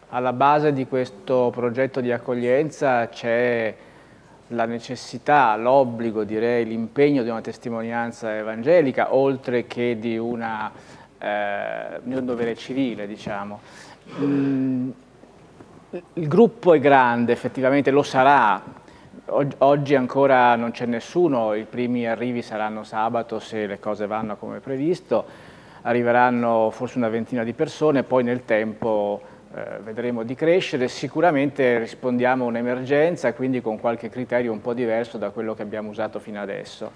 Alla base di questo progetto di accoglienza c'è la necessità, l'obbligo, direi, l'impegno di una testimonianza evangelica, oltre che di un dovere civile, diciamo. Il gruppo è grande, effettivamente lo sarà. Oggi ancora non c'è nessuno, i primi arrivi saranno sabato se le cose vanno come previsto, arriveranno forse una ventina di persone, poi nel tempo vedremo di crescere. Sicuramente rispondiamo a un'emergenza, quindi con qualche criterio un po' diverso da quello che abbiamo usato fino adesso.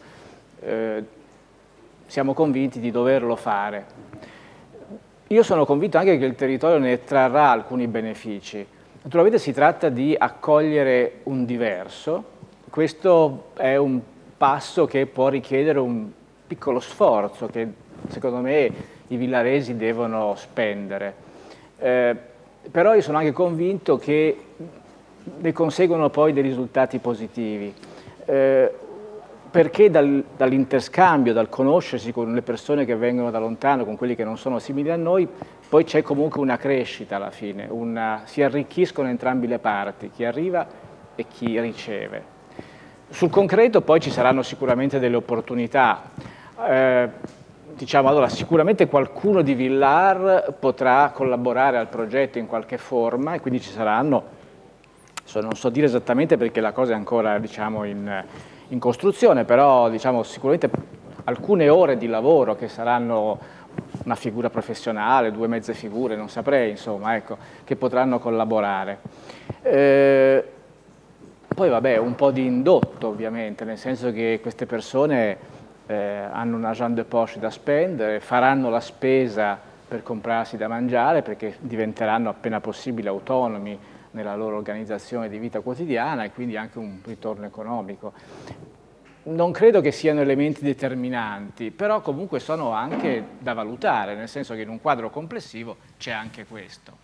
Siamo convinti di doverlo fare. Io sono convinto anche che il territorio ne trarrà alcuni benefici. Naturalmente si tratta di accogliere un diverso, questo è un passo che può richiedere un piccolo sforzo che secondo me i villaresi devono spendere, però io sono anche convinto che ne conseguono poi dei risultati positivi, perché dall'interscambio, dal conoscersi con le persone che vengono da lontano, con quelli che non sono simili a noi, poi c'è comunque una crescita alla fine, si arricchiscono entrambi le parti, chi arriva e chi riceve. Sul concreto poi ci saranno sicuramente delle opportunità. Diciamo, allora, sicuramente qualcuno di Villar potrà collaborare al progetto in qualche forma e quindi ci saranno, non so dire esattamente perché la cosa è ancora diciamo, in costruzione, però diciamo, sicuramente alcune ore di lavoro che saranno una figura professionale, due mezze figure, non saprei, insomma, ecco, che potranno collaborare. Poi vabbè, un po' di indotto ovviamente, nel senso che queste persone hanno un argent de poche da spendere, faranno la spesa per comprarsi da mangiare perché diventeranno appena possibile autonomi nella loro organizzazione di vita quotidiana e quindi anche un ritorno economico. Non credo che siano elementi determinanti, però comunque sono anche da valutare, nel senso che in un quadro complessivo c'è anche questo.